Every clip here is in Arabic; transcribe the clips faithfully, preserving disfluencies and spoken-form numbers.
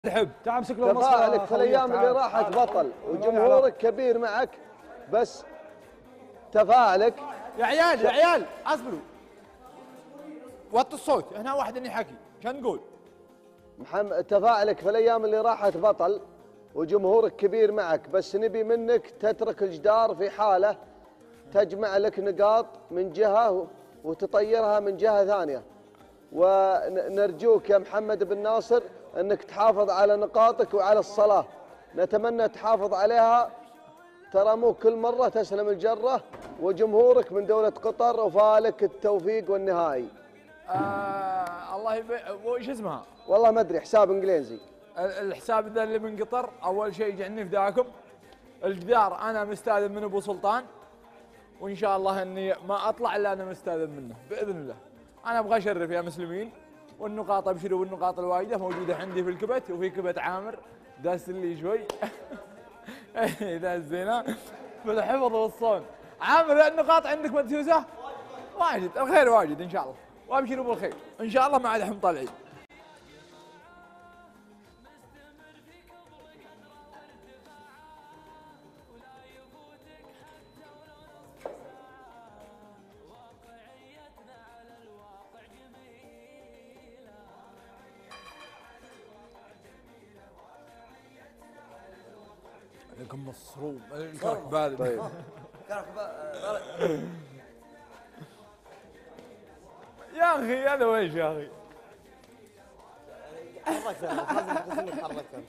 تحب تعال امسك له تفاعلك في الايام اللي راحت بطل وجمهورك كبير معك، بس تفاعلك. يا عيال يا عيال اصبروا، وطوا الصوت، هنا واحد اني حكي، كان نقول؟ محمد تفاعلك في الايام اللي راحت بطل وجمهورك كبير معك، بس نبي منك تترك الجدار في حاله تجمع لك نقاط من جهه وتطيرها من جهه ثانيه، ونرجوك يا محمد بن ناصر انك تحافظ على نقاطك وعلى الصلاه، نتمنى تحافظ عليها، ترى مو كل مره تسلم الجره، وجمهورك من دوله قطر وفالك التوفيق والنهائي. آه الله يب... وش اسمها؟ والله ما ادري، حساب انجليزي. الحساب ذا اللي من قطر، اول شيء يجعلني فداكم. الجدار انا مستاذن من ابو سلطان، وان شاء الله اني ما اطلع الا انا مستاذن منه باذن الله. انا ابغى اشرف يا مسلمين، والنقاط ابشروا بالنقاط الواجده موجوده عندي في الكبت، وفي كبت عامر داس لي شوي داس زينه بالحفظ والصون. عامر النقاط عندك مدسوسه؟ واجد، الخير واجد ان شاء الله، وابشروا بالخير ان شاء الله. ما عاد احنا طالعين. عليكم مصروم الكرك بارد. طيب كرك بارد يا اخي هذا ويش يا اخي؟ حركت لازم تحركت.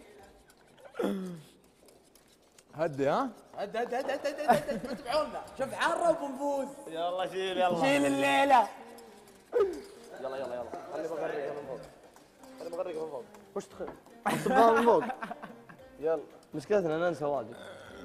هدي ها؟ هد هد هد هد هد هد تبعونا، شوف حاره وبنفوز. يلا شيل يلا شيل الليله. يلا يلا يلا خلي بغرقها من فوق، خلي بغرقها من فوق. وش تخيل؟ صبها من فوق. يلا مشكلتنا ننسى واجد.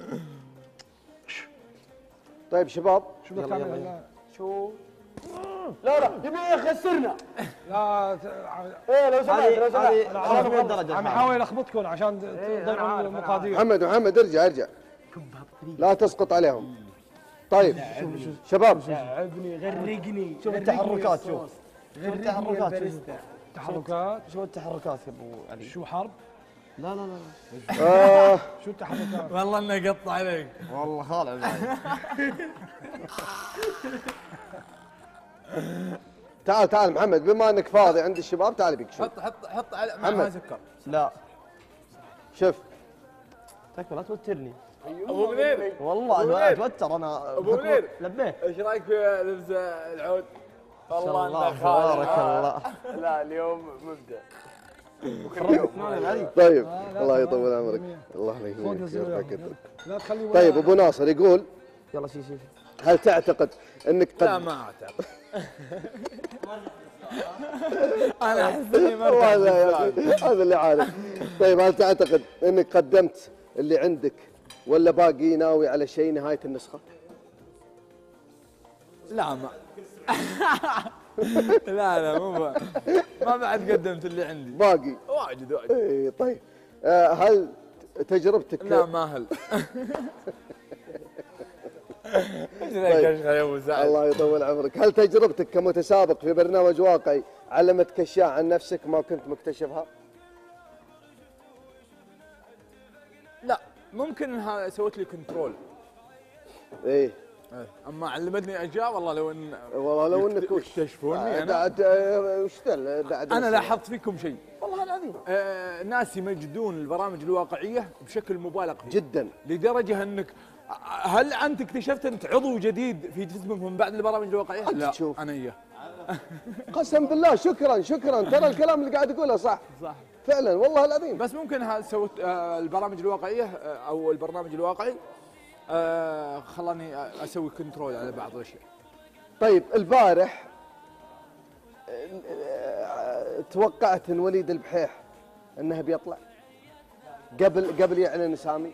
طيب شباب، شو بدك تعمل؟ شو؟ لا لا يبي يخسرنا. لا ايه لو سمحت لو سمحت عشان مية درجة. عم يحاول يلخبطكم عشان تضيعوا المقادير. محمد محمد ارجع ارجع، لا تسقط عليهم. طيب شباب، لعبني غرقني. شوف التحركات، شوف شوف التحركات، شوف تحركات. شوف التحركات يا ابو علي. شو حرب؟ لا لا لا آه شو التحركات؟ والله انه قطع عليك. والله خالع. تعال تعال محمد، بما انك فاضي عند الشباب تعال بيك شوف. حط حط حط على معها سكر. لا شوف تكفى لا توترني. ابو منير والله أبو انا منير. اتوتر انا. أبو منير. لبيت. ايش رايك في لبس العود؟ والله والله الله تبارك الله. لا اليوم مبدع. طيب الله يطول عمرك، الله لا فوق يهمك. نزلوا لا تخلي. طيب ابو ناصر يقول، يلا شي شي. هل تعتقد انك قد لا ما اعتقد. انا احس اني ما هذا يا اخي هذا اللي عارف. طيب هل تعتقد انك قدمت اللي عندك ولا باقي ناوي على شيء نهايه النسخه؟ لا ما لا لا مو ما, ما بعد قدمت اللي عندي. باقي واجد واجد. اي طيب آه هل تجربتك لا ما هل. ايش ذا الكشخه يا ابو سعد؟ الله يطول عمرك، هل تجربتك كمتسابق في برنامج واقعي علمتك اشياء عن نفسك ما كنت مكتشفها؟ لا ممكن انها سوت لي كنترول. ايه اما علمتني اشياء والله لو ان والله لو انك وش اكتشفوني انا. بعد وش بعد انا لاحظت فيكم شيء والله العظيم، آه ناس يمجدون البرامج الواقعيه بشكل مبالغ فيه جدا، لدرجه انك هل انت اكتشفت انت عضو جديد في جسمك من بعد البرامج الواقعيه؟ لا تشوف. انا اياه. قسم بالله شكرا شكرا، ترى الكلام اللي قاعد تقوله صح صح فعلا والله العظيم. بس ممكن ها سوت آه البرامج الواقعيه آه او البرنامج الواقعي آه خلاني اسوي كنترول على بعض الاشياء. طيب البارح آه، توقعت ان وليد البحيح انه بيطلع قبل قبل يعلن سامي؟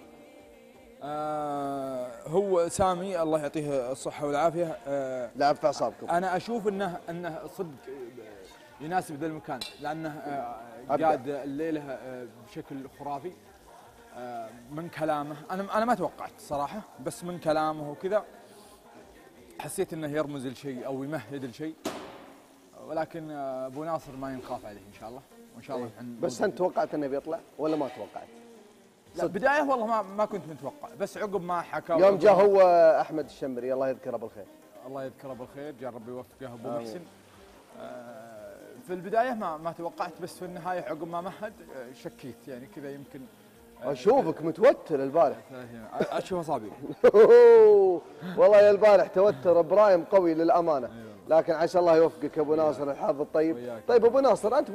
آه هو سامي الله يعطيه الصحه والعافيه آه لعب في اعصابكم. انا اشوف انه انه صدق يناسب ذا المكان، لانه آه قاد الليله آه بشكل خرافي. آه من كلامه انا انا ما توقعت صراحه، بس من كلامه وكذا حسيت انه يرمز لشيء او يمهد لشيء، ولكن ابو ناصر ما ينخاف عليه ان شاء الله. وان شاء الله الحين بس انت توقعت انه بيطلع ولا ما توقعت؟ لا بدايه والله ما ما كنت متوقع، بس عقب ما حكى يوم جاء هو احمد الشمري الله يذكره بالخير. الله يذكره بالخير، جاء ربي يوفقه ابو محسن. آه في البدايه ما ما توقعت، بس في النهايه عقب ما مهد آه شكيت يعني كذا يمكن. آه اشوفك متوتر البارح. اشوف اصابعي. والله يا البارح توتر ابراهيم قوي للامانه، لكن عسى الله يوفقك ابو ناصر الحظ الطيب. طيب ابو ناصر انت